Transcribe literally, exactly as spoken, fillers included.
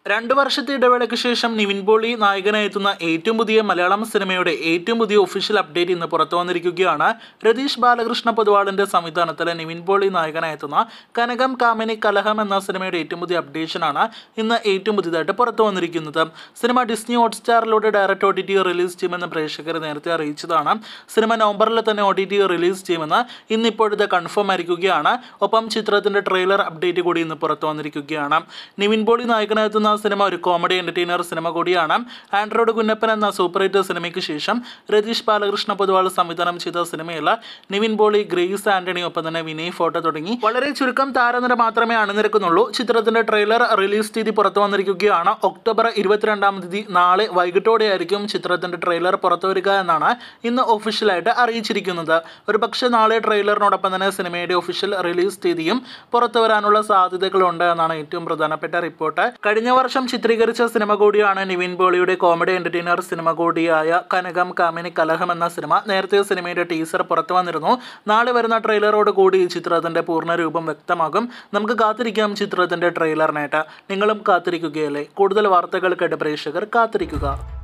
രണ്ടു വർഷത്തെ ഇടവേളയ്ക്ക് ശേഷം നിവിൻ പോളി നായകനായെത്തുന്ന ഏറ്റവും പുതിയ മലയാളം സിനിമയുടെ ഏറ്റവും പുതിയ ഒഫീഷ്യൽ അപ്ഡേറ്റ് ഇന്ന് പുറത്തു വന്നിരിക്കുകയാണ്. രതീഷ് ബാലകൃഷ്ണ പൊതുവാളിന്റെ സംവിധാനത്തിലെ നിവിൻ പോളി നായകനായെത്തുന്ന കനകം കാമിനി കലഹം എന്ന സിനിമയുടെ ഏറ്റവും പുതിയ അപ്ഡേഷനാണ് ഇന്ന് ഏറ്റവും പുതിയതായിട്ട് പുറത്തു വന്നിരിക്കുന്നത്. സിനിമ ഡിസ്നി ഹോട്ട്സ്റ്റാറിലൂടെ direct O T T release ചെയ്യുമെന്ന് പ്രേക്ഷകർ നേരത്തെ അറിയിച്ചതാണ്. സിനിമ നവംബറിൽ തന്നെ ഒ ടി ടി റിലീസ് ചെയ്യുമെന്ന് ഇന്നിപ്പോഴത്തെ കൺഫേം ആയിരിക്കുകയാണ്. ഒപ്പം ചിത്രത്തിന്റെ ട്രെയിലർ അപ്ഡേറ്റ് കൂടി ഇന്ന് പുറത്തു വന്നിരിക്കുകയാണ്. നിവിൻ പോളി നായകനായെത്തുന്ന സിനിമ ഒരു കോമഡി എന്റർടൈനർ സിനിമ കൂടിയാണ്. ആൻഡ്രോയിഡ് കുഞ്ഞപ്പൻ എന്ന സൂപ്പർ ഹിറ്റ് സിനിമയ്ക്ക് ശേഷം രതീഷ് ബാലകൃഷ്ണ പൊതുവാൾ സംവിധാനം ചെയ്ത സിനിമയിൽ നിവിൻ പോളി, ഗ്രേസ് ആന്റണി, ഒപ്പം തന്നെ വിനയ് ഫോട്ടോ തുടങ്ങി വളരെ ചുരുക്കം താരനിര മാത്രമേ അണിനിരക്കുന്നുള്ളൂ. ചിത്രത്തിന്റെ ട്രെയിലർ റിലീസ് തീയതി പുറത്തു വന്നിരിക്കുകയാണ്. ഒക്ടോബർ ഇരുപത്തിരണ്ടാം തീയതി നാളെ വൈകിട്ടോടെയായിരിക്കും ചിത്രത്തിന്റെ ട്രെയിലർ പുറത്തു വരിക എന്നാണ് ഇന്ന് ഒഫീഷ്യലായിട്ട് അറിയിച്ചിരിക്കുന്നത്. ഒരു പക്ഷേ നാളെ ട്രെയിലറിനോടൊപ്പം തന്നെ സിനിമയുടെ ഒഫീഷ്യൽ റിലീസ് തീയതിയും പുറത്തു വരാനുള്ള സാധ്യതകളുണ്ട് എന്നാണ് ഏറ്റവും പ്രധാനപ്പെട്ട റിപ്പോർട്ട്. കഴിഞ്ഞ വർഷം ചിത്രീകരിച്ച സിനിമ കൂടിയാണ് നിവിൻ പോളിയുടെ കോമഡി എന്റർടൈനർ സിനിമ കൂടിയായ കനകം കാമിനി കലഹം എന്ന സിനിമ. നേരത്തെ സിനിമയുടെ ടീസർ പുറത്തു വന്നിരുന്നു. നാളെ വരുന്ന ട്രെയിലറോട് കൂടി ചിത്രത്തിന്റെ പൂർണ്ണ രൂപം വ്യക്തമാകും. നമുക്ക് കാത്തിരിക്കാം ചിത്രത്തിന്റെ ട്രെയിലറിനായിട്ട്. നിങ്ങളും കാത്തിരിക്കുകയല്ലേ? കൂടുതൽ വാർത്തകൾക്കായിട്ട് പ്രേക്ഷകർ കാത്തിരിക്കുക.